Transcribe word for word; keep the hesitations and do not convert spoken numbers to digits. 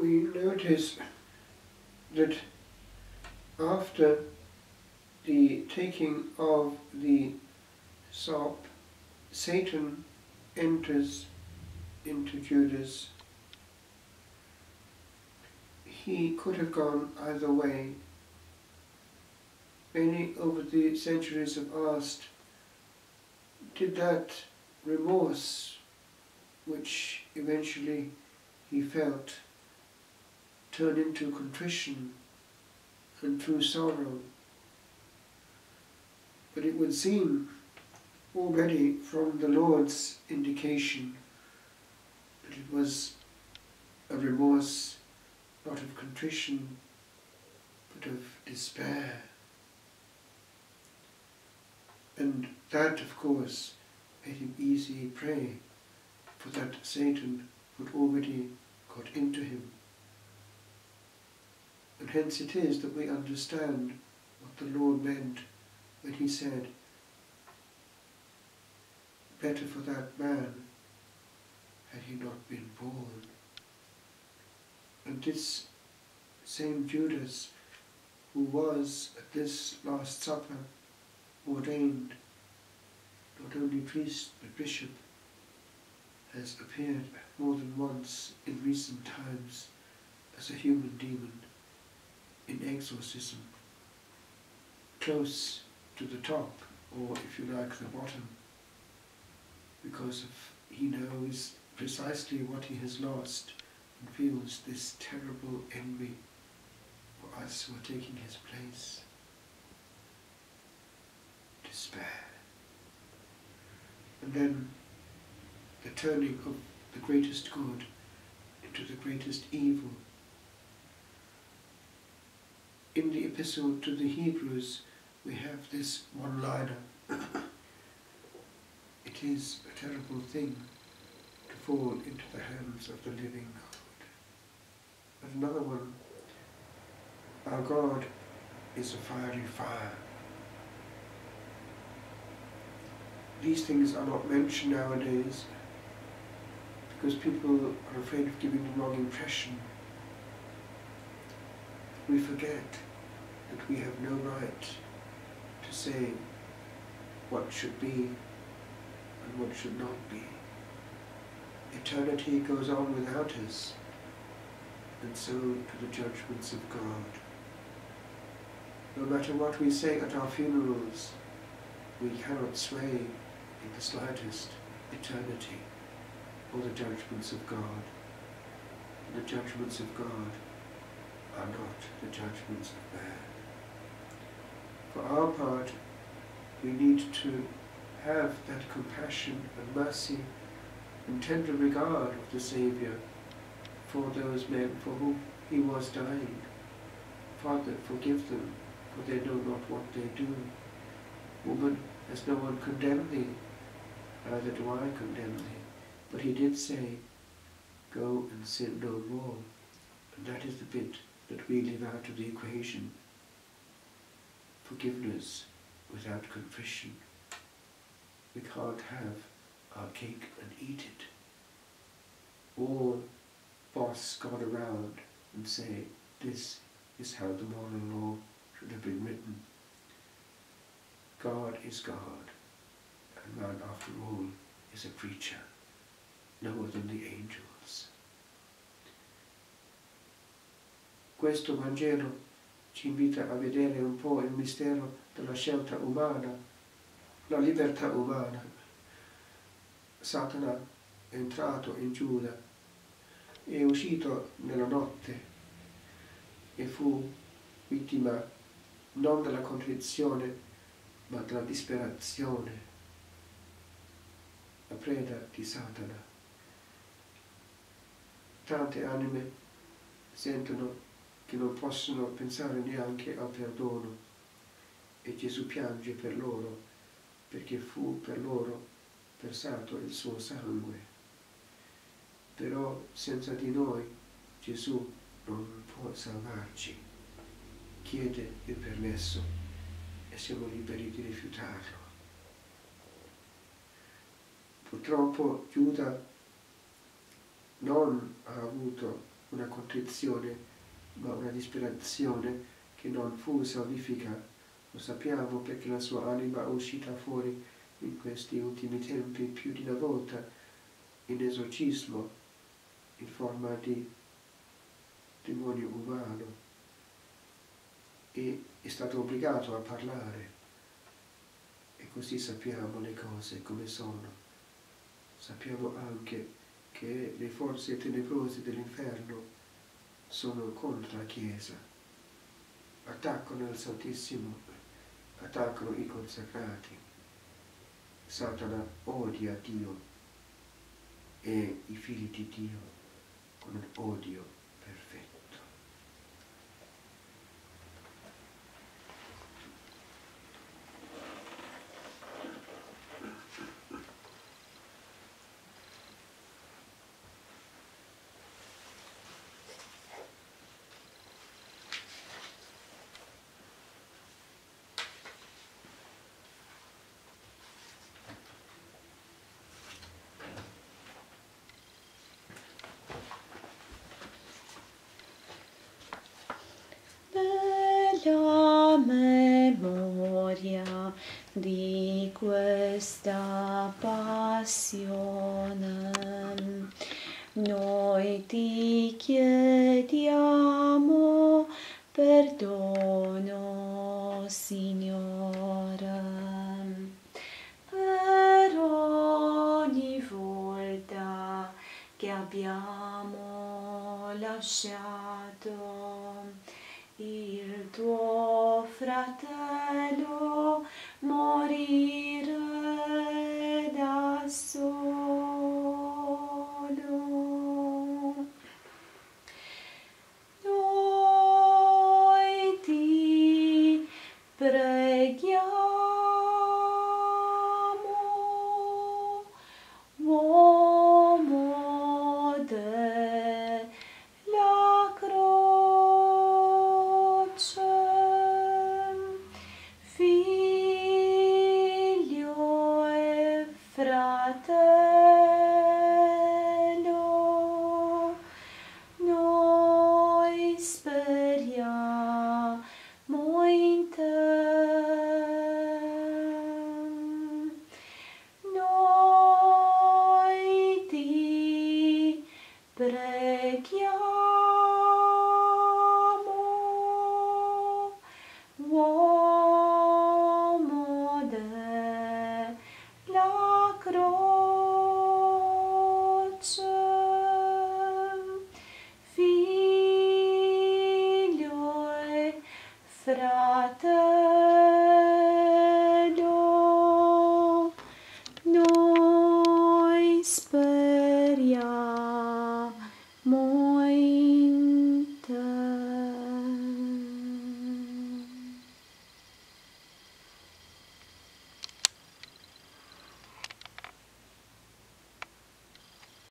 we notice that after the taking of the sop, Satan enters into Judas. He could have gone either way. Many over the centuries have asked, did that remorse which eventually he felt turn into contrition and true sorrow? But it would seem already from the Lord's indication that it was a remorse not of contrition but of despair. And that, of course, made him easy prey, for that Satan had already got into him. And hence it is that we understand what the Lord meant when he said, better for that man had he not been born. And this same Judas, who was at this Last Supper ordained not only priest but bishop, has appeared more than once in recent times as a human demon in exorcism, close to the top, or if you like, the bottom, because of, he knows precisely what he has lost and feels this terrible envy for us who are taking his place. Despair. And then the turning of the greatest good into the greatest evil. In the epistle to the Hebrews we have this one-liner. It is a terrible thing to fall into the hands of the living God. And another one, our God is a fiery fire. These things are not mentioned nowadays because people are afraid of giving the wrong impression. We forget that we have no right to say what should be and what should not be. Eternity goes on without us, and so do the judgments of God. No matter what we say at our funerals, we cannot sway in the slightest eternity or the judgments of God. The judgments of God are not the judgments of man. For our part, we need to have that compassion and mercy and tender regard of the Saviour for those men for whom he was dying. Father, forgive them, for they know not what they do. Woman, has no one condemned thee? Neither do I condemn thee. But he did say, go and sin no more. And that is the bit that we leave out of the equation. Forgiveness without contrition. We can't have our cake and eat it. Or boss God around and say, this is how the moral law should have been written. God is God, and man, after all, is a creature, lower than the angels. Questo Vangelo ci invita a vedere un po' il mistero della scelta umana, la libertà umana. Satana è entrato in Giuda, è uscito nella notte e fu vittima non della contrizione ma della disperazione, la preda di Satana. Tante anime sentono che non possono pensare neanche al perdono e Gesù piange per loro perché fu per loro versato il suo sangue. Però senza di noi Gesù non può salvarci, chiede il permesso e siamo liberi di rifiutarlo. Purtroppo Giuda non ha avuto una contrizione, ma una disperazione che non fu salvifica. Lo sappiamo perché la sua anima è uscita fuori in questi ultimi tempi più di una volta in esorcismo, in forma di demonio umano, e è stato obbligato a parlare. E così sappiamo le cose come sono. Sappiamo anche che le forze tenebrose dell'inferno sono contro la Chiesa, attaccano il Santissimo, attaccano i consacrati. Satana odia Dio e i figli di Dio con un odio perfetto. La memoria di questa passione noi ti chiediamo perdono, Signore, per ogni volta che abbiamo lasciato il tuo fratello morire da solo. Noi ti preghiamo, uomo della croce, figlio e fratello, noi speriamo in te. Noi ti preghiamo, uomo della croce, figlio e fratello, noi speriamo